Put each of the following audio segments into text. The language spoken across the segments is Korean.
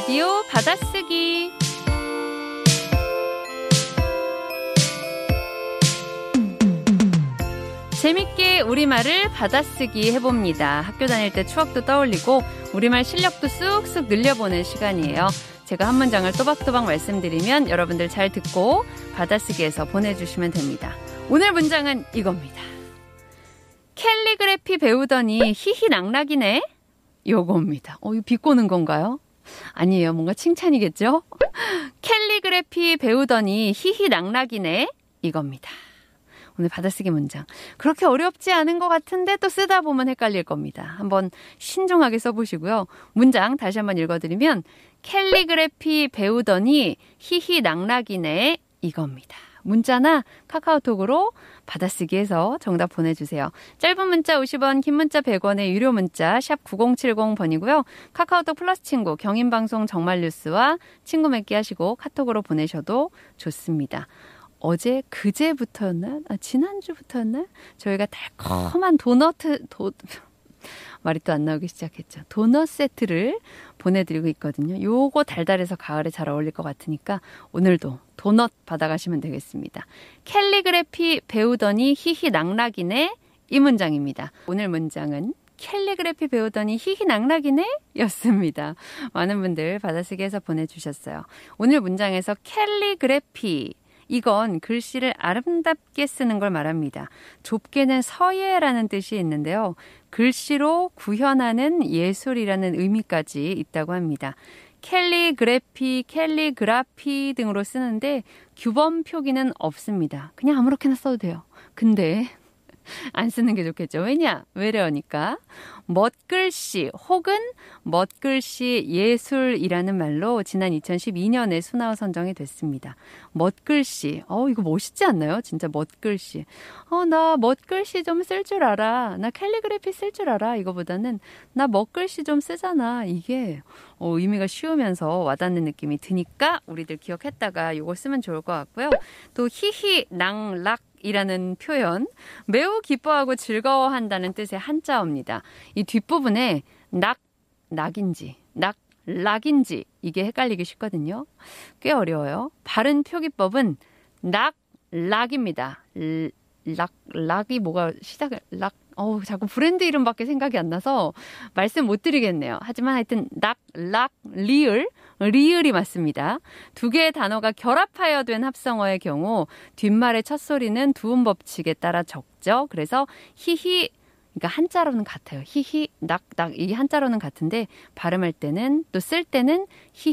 라디오 받아쓰기. 재밌게 우리말을 받아쓰기 해봅니다. 학교 다닐 때 추억도 떠올리고 우리말 실력도 쑥쑥 늘려보는 시간이에요. 제가 한 문장을 또박또박 말씀드리면 여러분들 잘 듣고 받아쓰기해서 보내주시면 됩니다. 오늘 문장은 이겁니다. 캘리그래피 배우더니 히히낙낙이네? 요겁니다. 이거 비꼬는 건가요? 아니에요. 뭔가 칭찬이겠죠? 캘리그래피 배우더니 히히낙낙이네? 이겁니다. 오늘 받아쓰기 문장. 그렇게 어렵지 않은 것 같은데 또 쓰다 보면 헷갈릴 겁니다. 한번 신중하게 써보시고요. 문장 다시 한번 읽어드리면 캘리그래피 배우더니 히히낙낙이네? 이겁니다. 문자나 카카오톡으로 받아쓰기해서 정답 보내주세요. 짧은 문자 50원, 긴 문자 100원의 유료 문자 샵 9070번이고요. 카카오톡 플러스 친구, 경인방송 정말뉴스와 친구 맺기 하시고 카톡으로 보내셔도 좋습니다. 어제 그제부터였나? 지난주부터였나? 저희가 달콤한 말이 또 안 나오기 시작했죠. 도넛 세트를 보내드리고 있거든요. 요거 달달해서 가을에 잘 어울릴 것 같으니까 오늘도 도넛 받아가시면 되겠습니다. 캘리그래피 배우더니 히히낙낙이네? 이 문장입니다. 오늘 문장은 캘리그래피 배우더니 히히낙낙이네? 였습니다. 많은 분들 받아쓰기해서 보내주셨어요. 오늘 문장에서 캘리그래피, 이건 글씨를 아름답게 쓰는 걸 말합니다. 좁게는 서예라는 뜻이 있는데요. 글씨로 구현하는 예술이라는 의미까지 있다고 합니다. 캘리그래피, 캘리그라피 등으로 쓰는데 규범 표기는 없습니다. 그냥 아무렇게나 써도 돼요. 근데 안 쓰는 게 좋겠죠. 왜냐니까 멋글씨 혹은 멋글씨 예술이라는 말로 지난 2012년에 수나우 선정이 됐습니다. 멋글씨, 이거 멋있지 않나요? 진짜 멋글씨. 나 멋글씨 좀 쓸 줄 알아. 나 캘리그래피 쓸 줄 알아. 이거보다는 나 멋글씨 좀 쓰잖아. 이게 의미가 쉬우면서 와닿는 느낌이 드니까 우리들 기억했다가 이거 쓰면 좋을 것 같고요. 또 히히낙낙 이라는 표현, 매우 기뻐하고 즐거워한다는 뜻의 한자어입니다. 이 뒷부분에 낙인지 락인지 이게 헷갈리기 쉽거든요. 꽤 어려워요. 바른 표기법은 락입니다. 락이 뭐가 자꾸 브랜드 이름밖에 생각이 안 나서 말씀 못 드리겠네요. 하지만 하여튼 리을이 맞습니다. 두 개의 단어가 결합하여 된 합성어의 경우 뒷말의 첫 소리는 두음 법칙에 따라 적죠. 그래서 그러니까 한자로는 같아요. 이 한자로는 같은데 발음할 때는 또 쓸 때는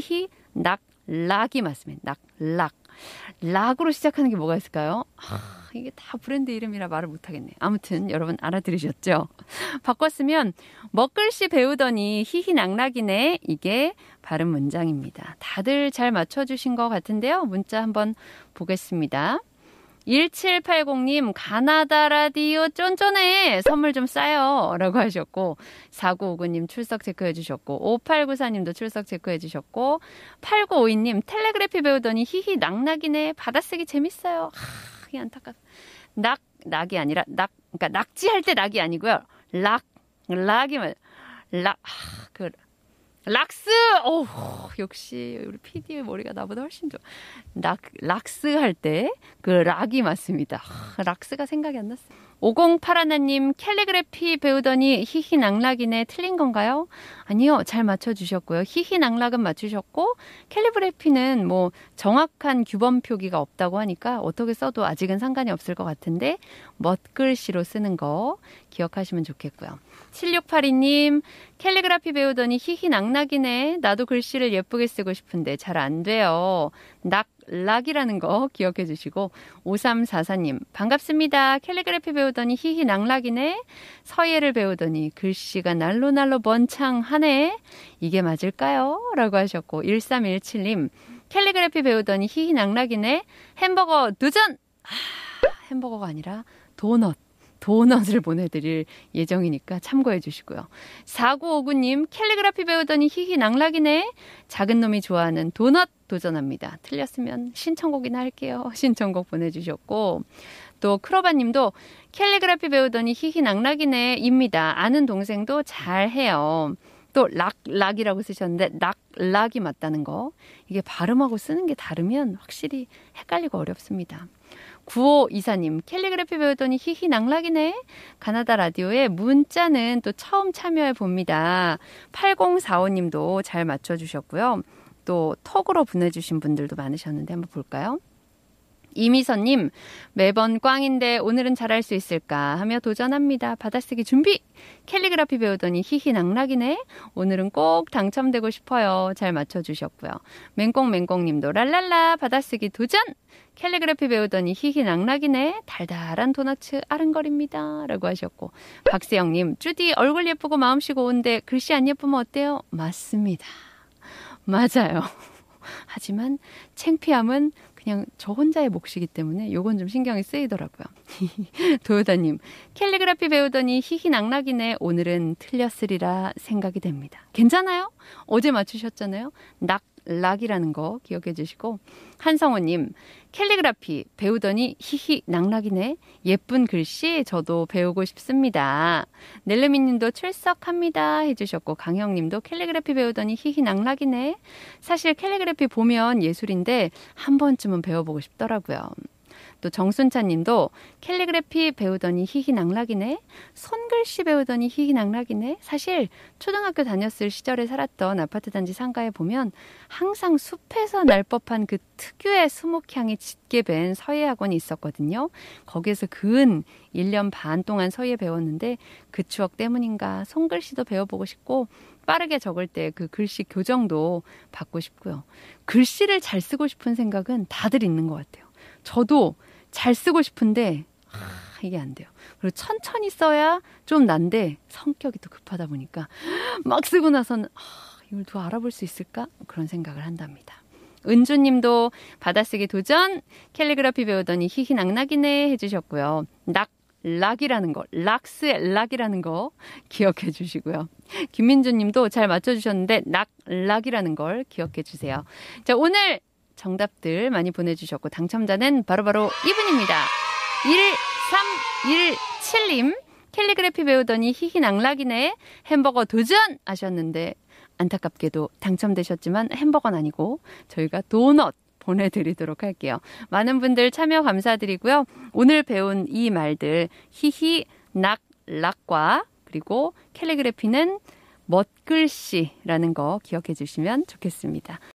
락이 맞습니다. 락으로 시작하는 게 뭐가 있을까요? 이게 다 브랜드 이름이라 말을 못하겠네. 아무튼 여러분 알아들으셨죠? 바꿨으면 먹글씨 배우더니 히히낙낙이네. 이게 발음 문장입니다. 다들 잘 맞춰주신 것 같은데요. 문자 한번 보겠습니다. 1780님 가나다 라디오 쫀쫀해 선물 좀 싸요 라고 하셨고 4959님 출석 체크해 주셨고 5894님도 출석 체크해 주셨고 8952님 텔레그래피 배우더니 히히 낙낙이네 받아쓰기 재밌어요. 이 안타깝다. 낙이 아니라 그러니까 낙지할 때 낙이 아니고요. 락이면 락스! 역시 우리 PD의 머리가 나보다 훨씬 좋아. 락스 할 때 그 락이 맞습니다. 락스가 생각이 안 났어요. 5081님 캘리그래피 배우더니 히히낙낙이네 틀린 건가요? 아니요. 잘 맞춰주셨고요. 히히낙낙은 맞추셨고 캘리그래피는 뭐 정확한 규범 표기가 없다고 하니까 어떻게 써도 아직은 상관이 없을 것 같은데 멋글씨로 쓰는 거 기억하시면 좋겠고요. 7682님 캘리그래피 배우더니 히히낙낙이네. 나도 글씨를 예쁘게 쓰고 싶은데 잘 안 돼요. 락이라는 거 기억해 주시고 5344님 반갑습니다. 캘리그래피 배우더니 히히낙낙이네. 서예를 배우더니 글씨가 날로 번창하네. 이게 맞을까요? 라고 하셨고 1317님 캘리그래피 배우더니 히히낙낙이네. 햄버거 도전! 햄버거가 아니라 도넛을 보내드릴 예정이니까 참고해 주시고요. 4959님 캘리그래피 배우더니 히히낙낙이네. 작은 놈이 좋아하는 도넛 도전합니다. 틀렸으면 신청곡이나 할게요. 신청곡 보내주셨고 또 크로바님도 캘리그래피 배우더니 히히낙낙이네 입니다. 아는 동생도 잘해요. 또 락이라고 쓰셨는데 락이 맞다는 거. 이게 발음하고 쓰는 게 다르면 확실히 헷갈리고 어렵습니다. 9524님, 캘리그래피 배우더니 히히 낙락이네. 가나다 라디오에 문자는 또 처음 참여해 봅니다. 8045님도 잘 맞춰주셨고요. 또 톡으로 보내주신 분들도 많으셨는데 한번 볼까요? 이미선님, 매번 꽝인데 오늘은 잘할 수 있을까 하며 도전합니다. 받아쓰기 준비! 캘리그라피 배우더니 히히 낙락이네. 오늘은 꼭 당첨되고 싶어요. 잘 맞춰주셨고요. 맹꽁님도 랄랄라 받아쓰기 도전! 캘리그래피 배우더니 히히 낙락이네. 달달한 도너츠 아른거립니다. 라고 하셨고, 박세영님, 쭈디 얼굴 예쁘고 마음씨 고운데 글씨 안 예쁘면 어때요? 맞습니다. 맞아요. 하지만 창피함은 그냥 저 혼자의 몫이기 때문에 요건 좀 신경이 쓰이더라고요. 도요다님, 캘리그라피 배우더니 히히 낙락이네. 오늘은 틀렸으리라 생각이 됩니다. 괜찮아요? 어제 맞추셨잖아요. 락이라는 거 기억해 주시고, 한성호님, 캘리그라피 배우더니 히히 낙락이네. 예쁜 글씨 저도 배우고 싶습니다. 넬르미님도 출석합니다 해주셨고, 강형님도 캘리그라피 배우더니 히히 낙락이네. 사실 캘리그라피 보면 예술인데 한 번쯤은 배워보고 싶더라고요. 또 정순차님도 캘리그래피 배우더니 히히 낙락이네. 손글씨 배우더니 히히 낙락이네. 사실 초등학교 다녔을 시절에 살았던 아파트 단지 상가에 보면 항상 숲에서 날 법한 그 특유의 수목향이 짙게 밴 서예 학원이 있었거든요. 거기에서 근 1년 반 동안 서예 배웠는데 그 추억 때문인가 손글씨도 배워보고 싶고, 빠르게 적을 때 그 글씨 교정도 받고 싶고요. 글씨를 잘 쓰고 싶은 생각은 다들 있는 것 같아요. 저도 잘 쓰고 싶은데 이게 안 돼요. 그리고 천천히 써야 좀 난데 성격이 또 급하다 보니까 막 쓰고 나서는 이걸 더 알아볼 수 있을까? 그런 생각을 한답니다. 은주님도 받아쓰기 도전, 캘리그라피 배우더니 히히 낙락이네 해주셨고요. 락이라는 거, 락스의 락이라는 거 기억해 주시고요. 김민주님도 잘 맞춰주셨는데 락이라는 걸 기억해 주세요. 자, 오늘 정답들 많이 보내주셨고 당첨자는 바로바로 이분입니다. 1317님, 캘리그래피 배우더니 히히 낙락이네. 햄버거 도전 하셨는데 안타깝게도 당첨되셨지만 햄버거는 아니고 저희가 도넛 보내드리도록 할게요. 많은 분들 참여 감사드리고요. 오늘 배운 이 말들 히히 락과 그리고 캘리그래피는 멋글씨라는 거 기억해 주시면 좋겠습니다.